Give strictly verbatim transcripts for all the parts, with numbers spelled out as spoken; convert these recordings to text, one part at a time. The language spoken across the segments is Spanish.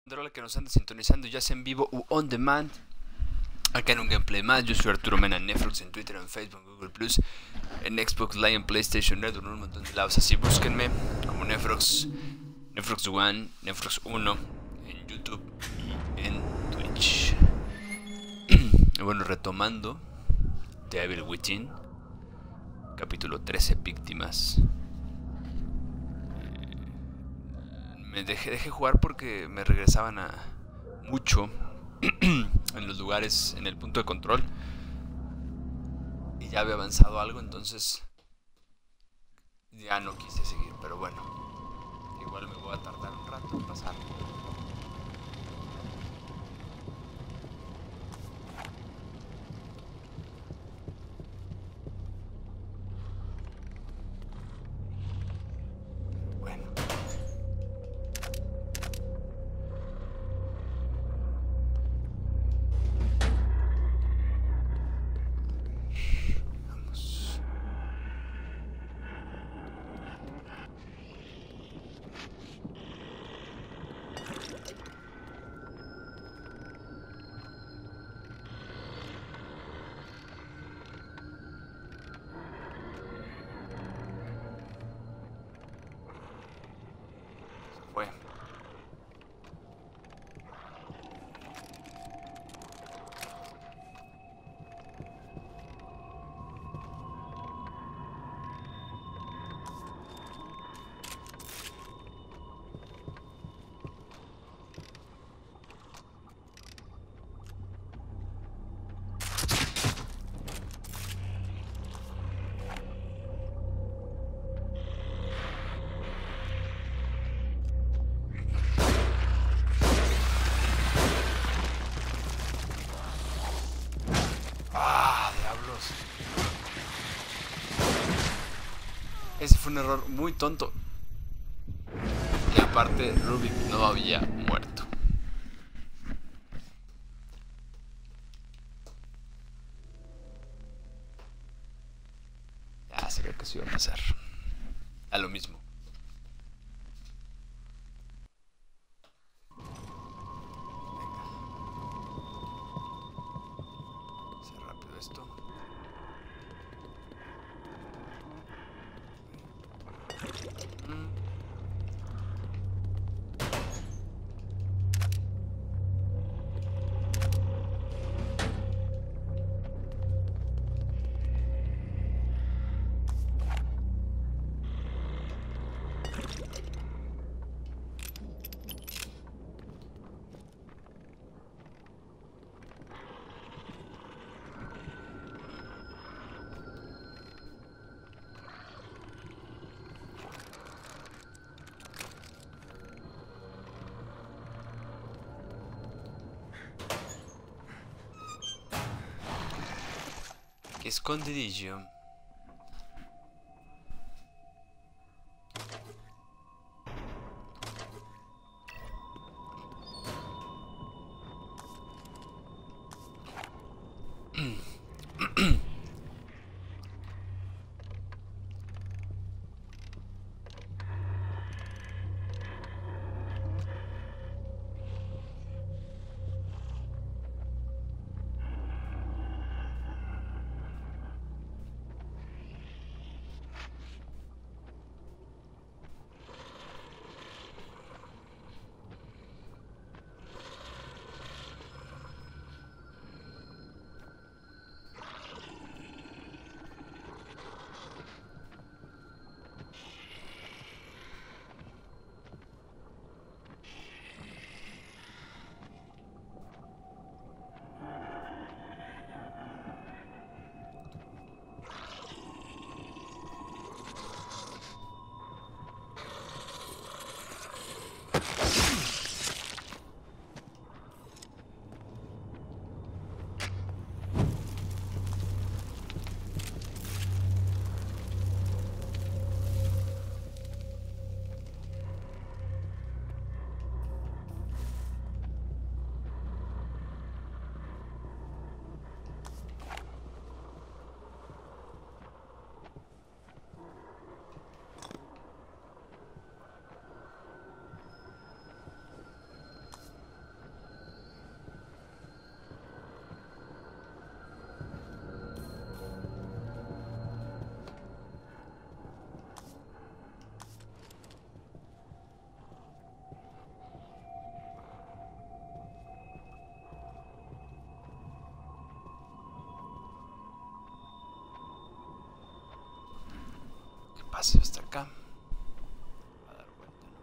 Drola que nos anda sintonizando, ya sea en vivo u on demand. Acá en un gameplay más, yo soy Arturo Mena en Netflix, en Twitter, en Facebook, en Google Plus, en Xbox Live, en PlayStation Network, en un montón de lados. Así búsquenme como Nefrox, Nefrox One, Nefrox uno, en YouTube y en Twitch. Y bueno, retomando The Evil Within, capítulo trece, víctimas. Me dejé, dejé jugar porque me regresaban a mucho en los lugares, en el punto de control, y ya había avanzado algo, entonces ya no quise seguir, pero bueno, igual me voy a tardar un rato en pasar. Bueno, vamos. Se fue. Ah, diablos. Ese fue un error muy tonto. Y aparte, Rubik no había muerto. Ya sabía que eso iba a pasar. A lo mismo. Venga. Hacer rápido esto. Mm. Qué escondidillo. pase hasta acá. Va a dar vuelta, ¿no?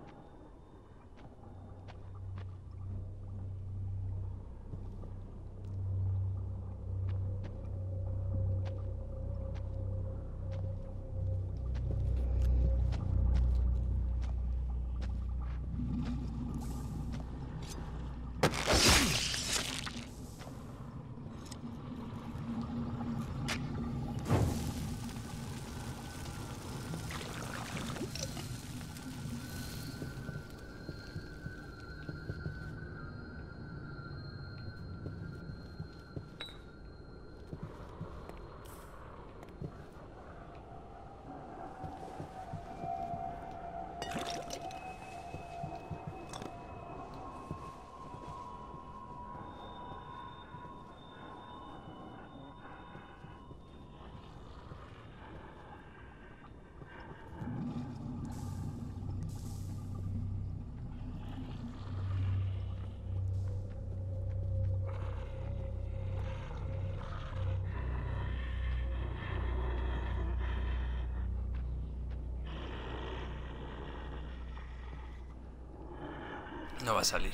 No va a salir.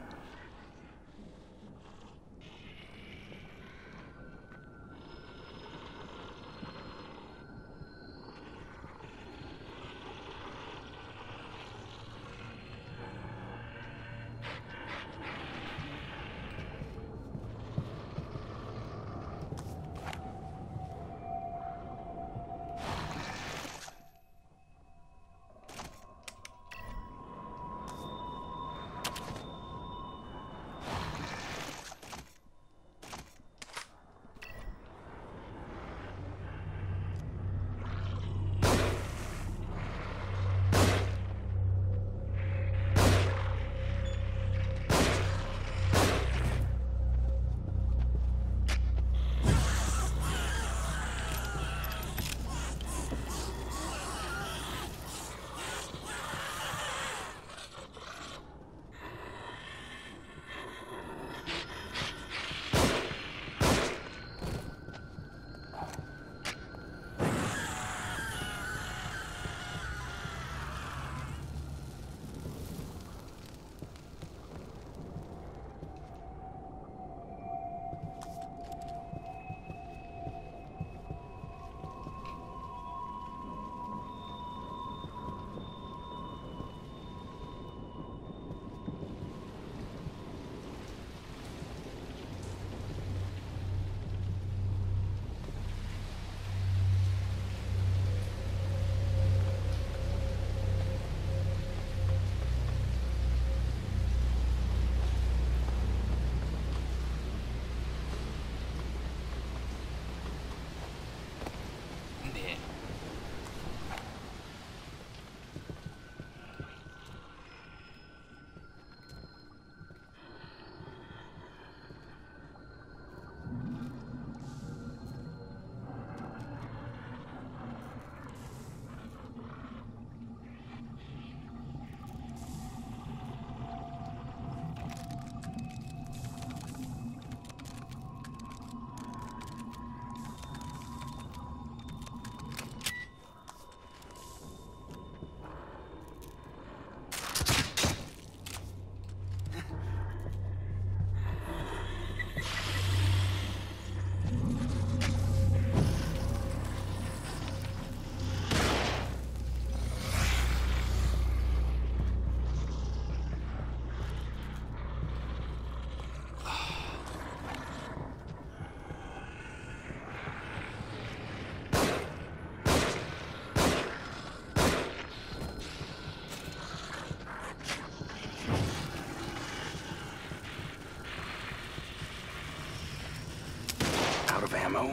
Out of ammo.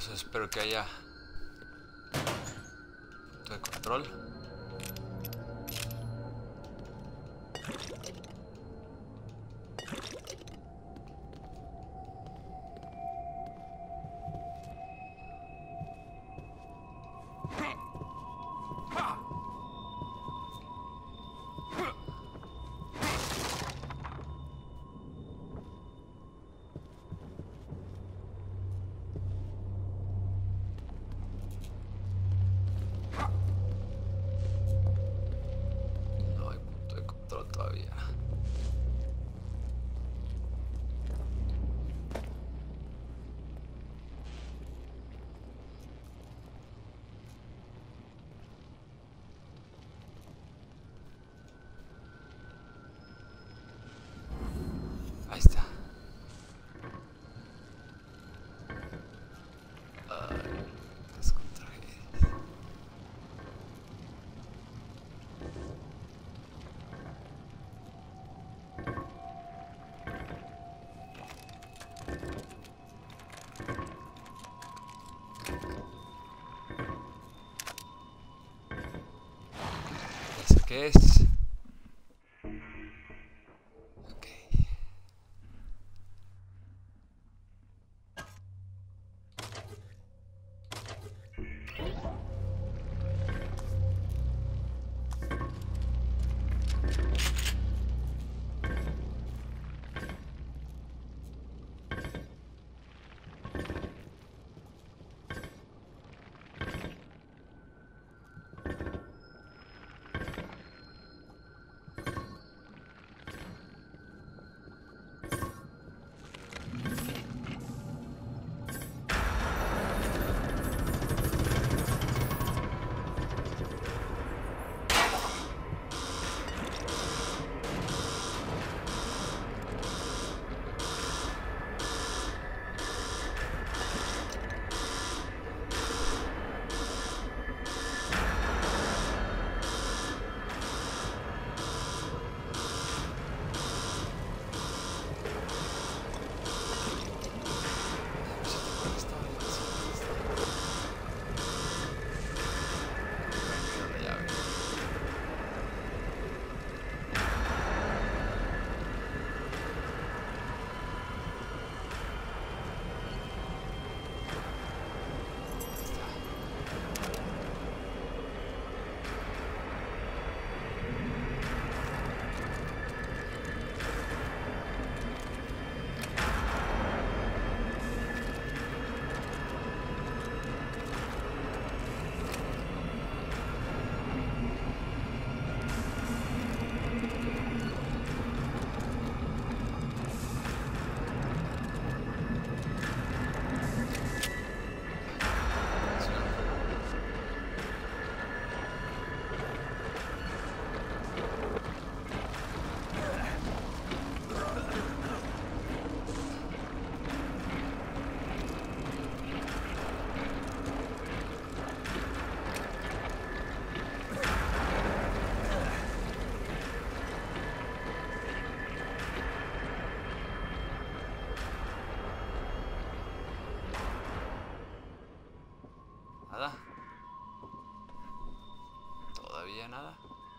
Vamos, espero que haya punto de control. Todavía. Ahí está. Ay, las contrajedias. ¿Qué es? Ok. Nada. Todavía nada.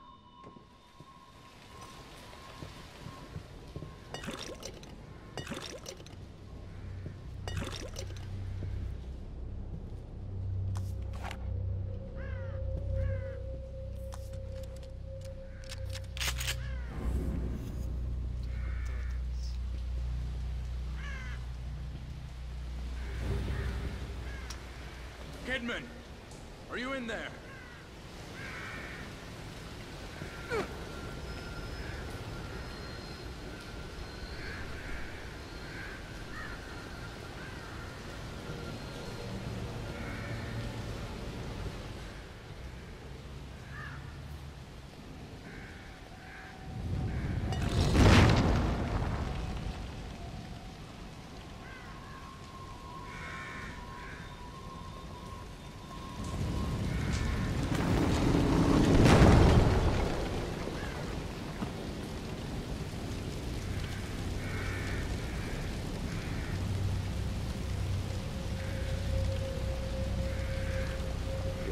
Kidman, are you in there?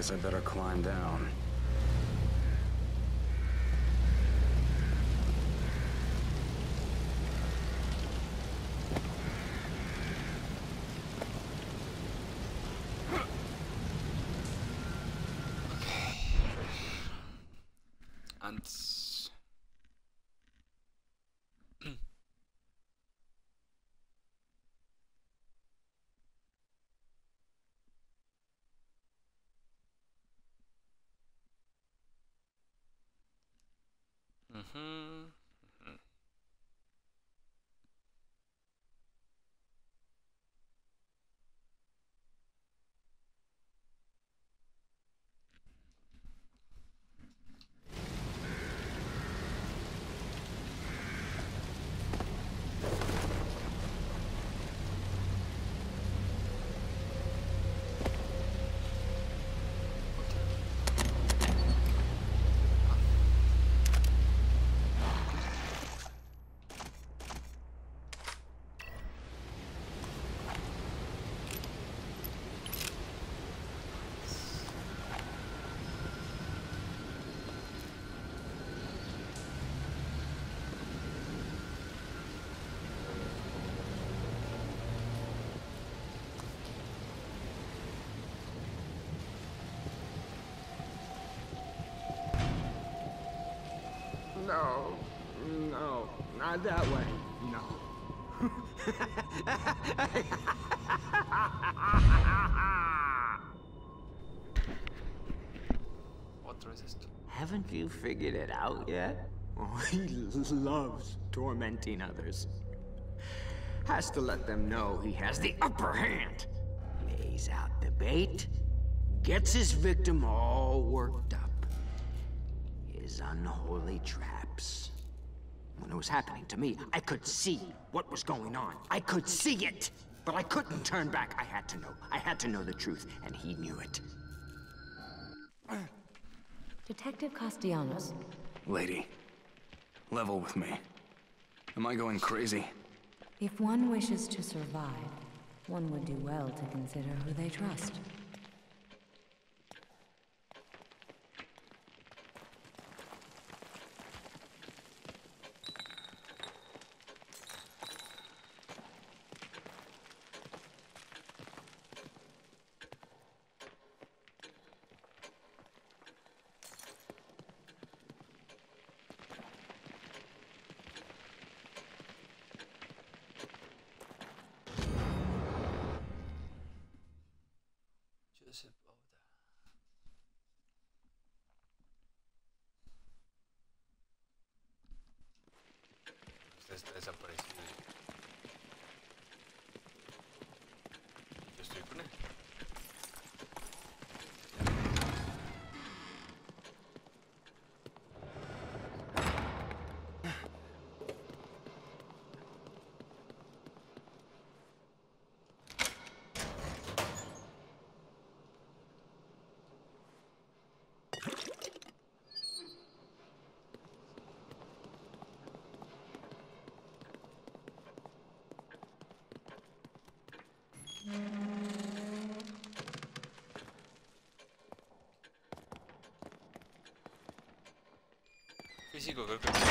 Guess I better climb down. Antes. Ujú, ujú. No, no, not that way, no. Otro es esto. Haven't you figured it out yet? Oh, he loves tormenting others. Has to let them know he has the upper hand. Lays out the bait, gets his victim all worked up. His unholy traps. When it was happening to me, I could see what was going on. I could see it! But I couldn't turn back. I had to know. I had to know the truth, and he knew it. Detective Castellanos. Lady, level with me. Am I going crazy? If one wishes to survive, one would do well to consider who they trust. Joseph Oda. Usted está desaparecido. Yo estoy con él. Físico, creo que sí.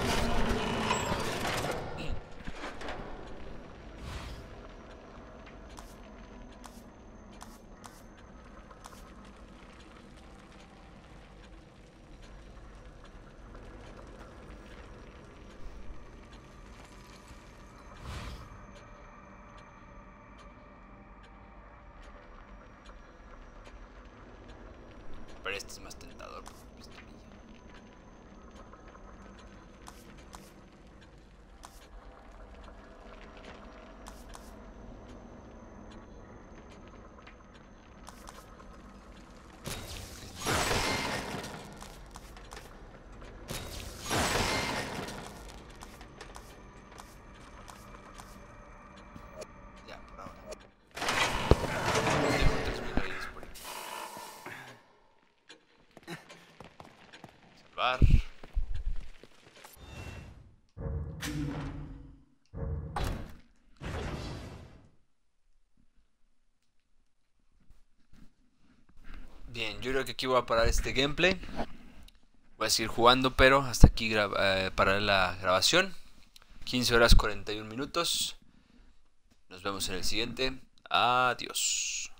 Pero este es más tentador. Ya, por ahora. Tengo tres mil ahí disponibles. Salvar. Bien, yo creo que aquí voy a parar este gameplay. Voy a seguir jugando, pero hasta aquí eh, pararé la grabación. quince horas cuarenta y un minutos. Nos vemos en el siguiente. Adiós.